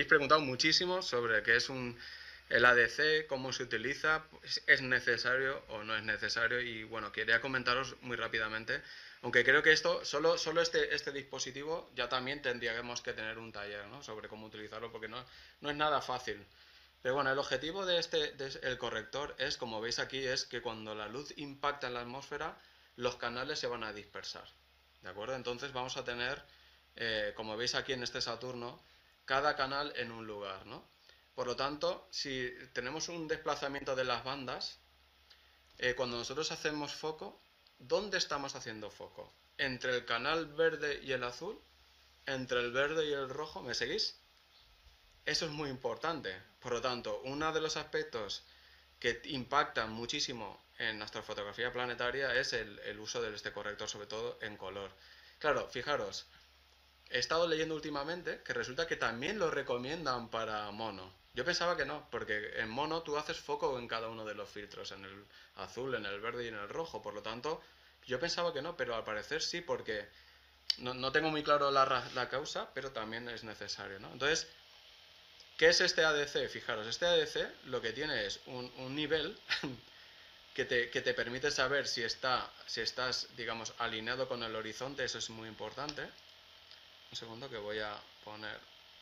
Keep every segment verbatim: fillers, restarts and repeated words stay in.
habéis preguntado muchísimo sobre qué es un, el A D C, cómo se utiliza, es necesario o no es necesario, y bueno, quería comentaros muy rápidamente, aunque creo que esto, solo, solo este, este dispositivo ya también tendríamos que tener un taller, ¿no?, sobre cómo utilizarlo, porque no, no es nada fácil. Pero bueno, el objetivo de este, de el corrector es, como veis aquí, es que cuando la luz impacta en la atmósfera, los canales se van a dispersar, ¿de acuerdo? Entonces vamos a tener, eh, como veis aquí en este Saturno, cada canal en un lugar, ¿no? Por lo tanto, si tenemos un desplazamiento de las bandas, eh, cuando nosotros hacemos foco, ¿dónde estamos haciendo foco? ¿Entre el canal verde y el azul? ¿Entre el verde y el rojo? ¿Me seguís? Eso es muy importante. Por lo tanto, uno de los aspectos que impactan muchísimo en astrofotografía planetaria es el, el uso de este corrector, sobre todo en color. Claro, fijaros, he estado leyendo últimamente que resulta que también lo recomiendan para mono. Yo pensaba que no, porque en mono tú haces foco en cada uno de los filtros, en el azul, en el verde y en el rojo. Por lo tanto, yo pensaba que no, pero al parecer sí, porque no, no tengo muy claro la, la causa, pero también es necesario, ¿no? Entonces, ¿qué es este A D C? Fijaros, este A D C lo que tiene es un, un nivel que te, que te permite saber si, está, si estás, digamos, alineado con el horizonte. Eso es muy importante. Un segundo que voy a poner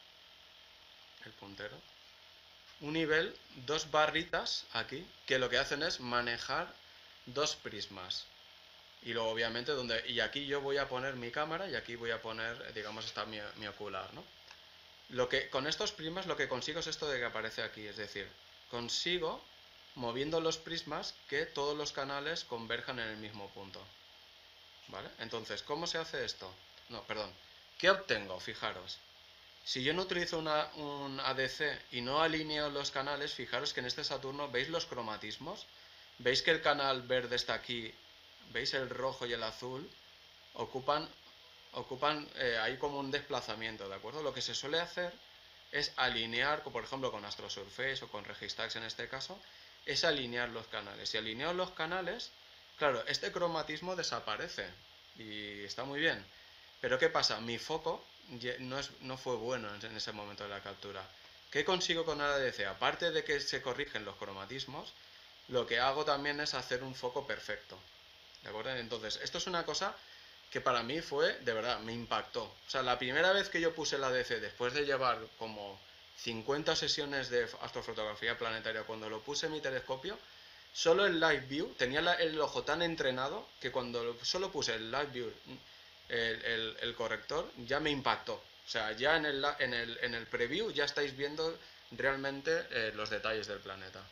el puntero. Un nivel, dos barritas aquí, que lo que hacen es manejar dos prismas. Y luego obviamente donde, y aquí yo voy a poner mi cámara y aquí voy a poner, digamos, está mi, mi ocular, ¿no? Lo que, con estos prismas lo que consigo es esto de que aparece aquí, es decir, consigo, moviendo los prismas, que todos los canales converjan en el mismo punto, ¿vale? Entonces, ¿cómo se hace esto? No, perdón. ¿Qué obtengo? Fijaros. Si yo no utilizo una, un A D C y no alineo los canales, fijaros que en este Saturno, ¿veis los cromatismos? ¿Veis que el canal verde está aquí? ¿Veis el rojo y el azul? Ocupan, ocupan eh, hay como un desplazamiento, ¿de acuerdo? Lo que se suele hacer es alinear, por ejemplo con Astrosurface o con Registax en este caso, es alinear los canales. Si alineo los canales, claro, este cromatismo desaparece y está muy bien. Pero ¿qué pasa? Mi foco no, es, no fue bueno en ese momento de la captura. ¿Qué consigo con el A D C? Aparte de que se corrigen los cromatismos, lo que hago también es hacer un foco perfecto, ¿de acuerdo? Entonces, esto es una cosa que para mí fue, de verdad, me impactó. O sea, la primera vez que yo puse el A D C, después de llevar como cincuenta sesiones de astrofotografía planetaria, cuando lo puse en mi telescopio, solo el Live View, tenía la, el ojo tan entrenado que cuando lo, solo puse el Live View, el, el, el corrector, ya me impactó. O sea, ya en el, en el, en el preview ya estáis viendo realmente eh, los detalles del planeta.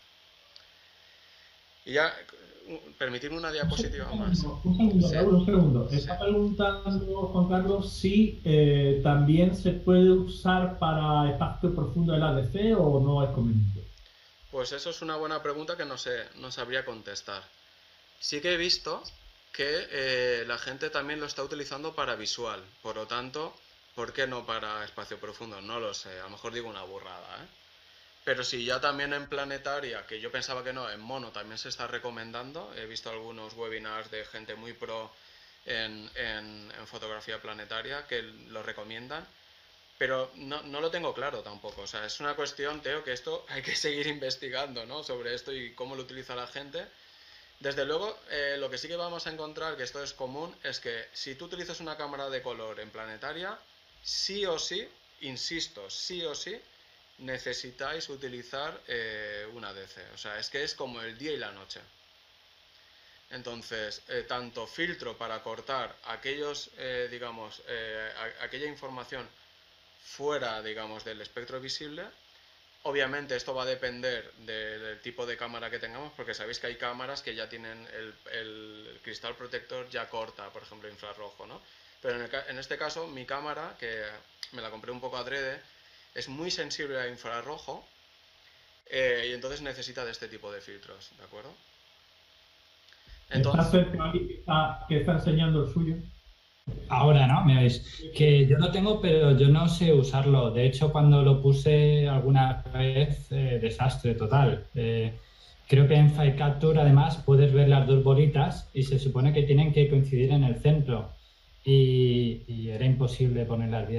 Y ya, permitirme una diapositiva más. Un segundo, ¿Sí? Raúl, un segundo. Sí. Está preguntando Juan Carlos si eh, también se puede usar para espacio profundo el A D C o no es conveniente. Pues eso es una buena pregunta que no sé, no sabría contestar. Sí que he visto que eh, la gente también lo está utilizando para visual, por lo tanto, ¿por qué no para espacio profundo? No lo sé, a lo mejor digo una burrada, ¿eh? Pero sí, ya también en planetaria, que yo pensaba que no, en mono también se está recomendando. He visto algunos webinars de gente muy pro en, en, en fotografía planetaria que lo recomiendan. Pero no, no lo tengo claro tampoco. O sea, es una cuestión, Teo, que esto hay que seguir investigando, ¿no?, sobre esto y cómo lo utiliza la gente. Desde luego, eh, lo que sí que vamos a encontrar, que esto es común, es que si tú utilizas una cámara de color en planetaria, sí o sí, insisto, sí o sí, necesitáis utilizar eh, una A D C. O sea, es que es como el día y la noche. Entonces, eh, tanto filtro para cortar aquellos, eh, digamos, eh, a, aquella información fuera, digamos, del espectro visible. Obviamente esto va a depender de, del tipo de cámara que tengamos, porque sabéis que hay cámaras que ya tienen el, el cristal protector ya corta, por ejemplo, infrarrojo, ¿no? Pero en, el, en este caso, mi cámara, que me la compré un poco adrede, es muy sensible a infrarrojo eh, y entonces necesita de este tipo de filtros, ¿de acuerdo? Entonces, ¿está cerca alguien que está, que está enseñando el suyo? Ahora, ¿no? ¿Me veis? Que yo lo tengo, pero yo no sé usarlo. De hecho, cuando lo puse alguna vez, eh, desastre total. Eh, creo que en File Capture, además, puedes ver las dos bolitas y se supone que tienen que coincidir en el centro. Y, y era imposible ponerlas bien.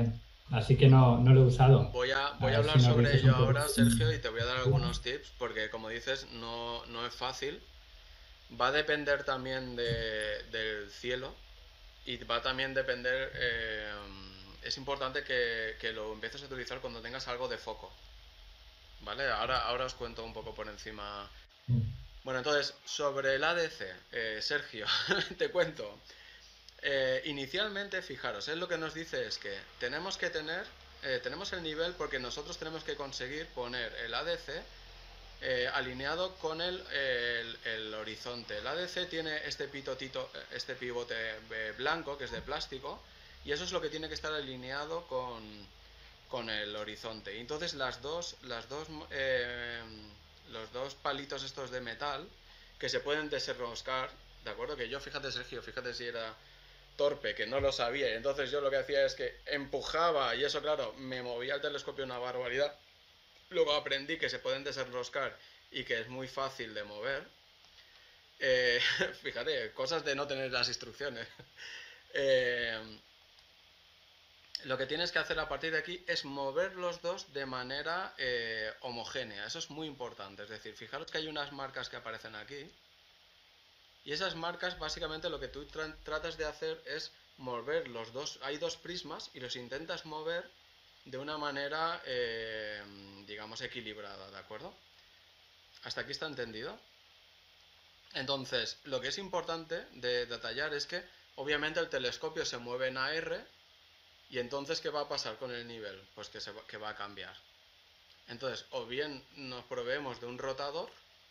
así que no, no lo he usado. Voy a, voy a, a hablar si sobre ello ahora, poco. Sergio, y te voy a dar algunos tips, porque como dices, no, no es fácil. Va a depender también de, del cielo, y va a también depender... Eh, es importante que, que lo empieces a utilizar cuando tengas algo de foco. ¿Vale? Ahora, ahora os cuento un poco por encima. Bueno, entonces, sobre el A D C, eh, Sergio, te cuento. Eh, inicialmente, fijaros, él lo que nos dice es que tenemos que tener, eh, tenemos el nivel porque nosotros tenemos que conseguir poner el A D C eh, alineado con el, el, el horizonte. El A D C tiene este, pitotito, este pivote eh, blanco, que es de plástico, y eso es lo que tiene que estar alineado con, con el horizonte. Y entonces las dos, las dos, eh, los dos palitos estos de metal que se pueden desenroscar, ¿de acuerdo? Que yo, fíjate Sergio, fíjate si era torpe, que no lo sabía, y entonces yo lo que hacía es que empujaba, y eso claro, me movía el telescopio una barbaridad. Luego aprendí que se pueden desenroscar y que es muy fácil de mover. Eh, fíjate, cosas de no tener las instrucciones. eh, Lo que tienes que hacer a partir de aquí es mover los dos de manera eh, homogénea. Eso es muy importante. Es decir, fijaros que hay unas marcas que aparecen aquí. Y esas marcas, básicamente, lo que tú tra tratas de hacer es mover los dos. Hay dos prismas y los intentas mover de una manera, eh, digamos, equilibrada, ¿de acuerdo? ¿Hasta aquí está entendido? Entonces, lo que es importante de detallar es que, obviamente, el telescopio se mueve en A R. Y entonces, ¿qué va a pasar con el nivel? Pues que, se va, que va a cambiar. Entonces, o bien nos proveemos de un rotador,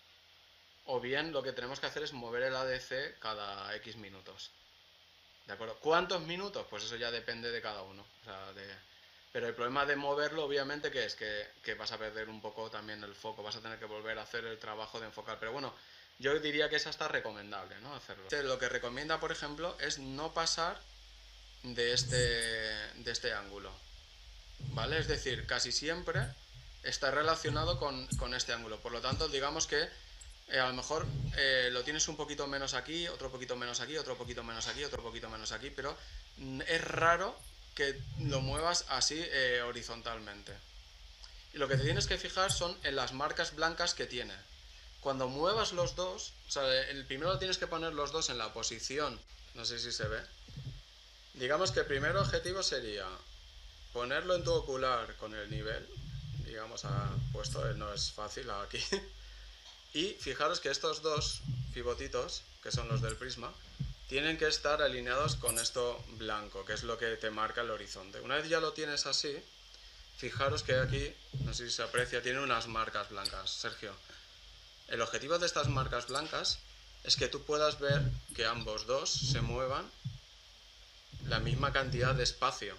o bien lo que tenemos que hacer es mover el A D C cada X minutos. ¿De acuerdo? ¿Cuántos minutos? Pues eso ya depende de cada uno. O sea, de... Pero el problema de moverlo, obviamente, que es que, que vas a perder un poco también el foco. Vas a tener que volver a hacer el trabajo de enfocar. Pero bueno, yo diría que es hasta recomendable, ¿no? Hacerlo. Lo que recomienda, por ejemplo, es no pasar de este, de este ángulo, ¿vale? Es decir, casi siempre está relacionado con, con este ángulo. Por lo tanto, digamos que eh, a lo mejor eh, lo tienes un poquito menos aquí, otro poquito menos aquí, otro poquito menos aquí, otro poquito menos aquí, pero es raro que lo muevas así eh, horizontalmente. Y lo que te tienes que fijar son en las marcas blancas que tiene. Cuando muevas los dos, o sea, el primero tienes que poner los dos en la posición, no sé si se ve. Digamos que el primer objetivo sería ponerlo en tu ocular con el nivel, digamos, ha puesto, no es fácil aquí, y fijaros que estos dos pivotitos, que son los del prisma, tienen que estar alineados con esto blanco, que es lo que te marca el horizonte. Una vez ya lo tienes así, fijaros que aquí, no sé si se aprecia, tiene unas marcas blancas. Sergio, el objetivo de estas marcas blancas es que tú puedas ver que ambos dos se muevan la misma cantidad de espacio.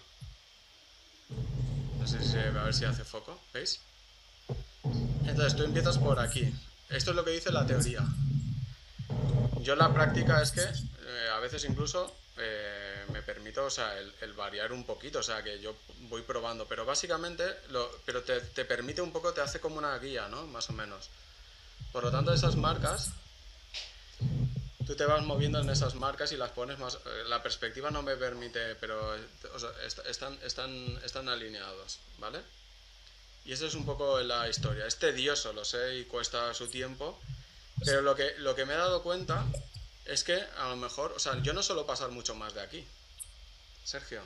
No sé si se ve, a ver si hace foco, ¿veis? Entonces tú empiezas por aquí. Esto es lo que dice la teoría. Yo la práctica es que eh, a veces incluso eh, me permito, o sea, el, el variar un poquito, o sea, que yo voy probando, pero básicamente, lo, pero te, te permite un poco, te hace como una guía, ¿no? Más o menos. Por lo tanto, esas marcas, tú te vas moviendo en esas marcas y las pones más... La perspectiva no me permite, pero o sea, est están, están, están alineados, ¿vale? Y eso es un poco la historia. Es tedioso, lo sé, y cuesta su tiempo, pero lo que, lo que me he dado cuenta es que a lo mejor... O sea, yo no suelo pasar mucho más de aquí, Sergio.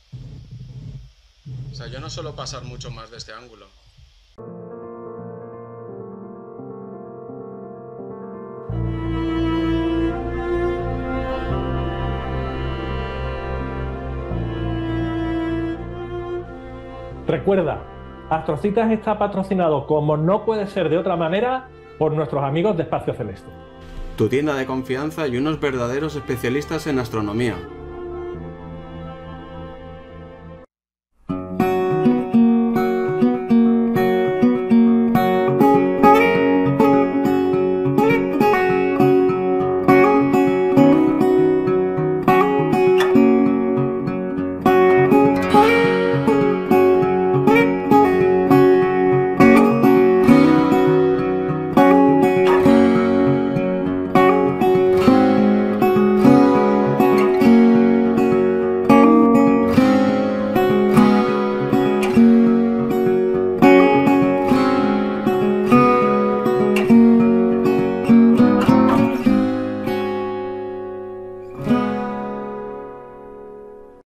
O sea, yo no suelo pasar mucho más de este ángulo. Recuerda, Astrocitas está patrocinado, como no puede ser de otra manera, por nuestros amigos de Espacio Celeste. Tu tienda de confianza y unos verdaderos especialistas en astronomía.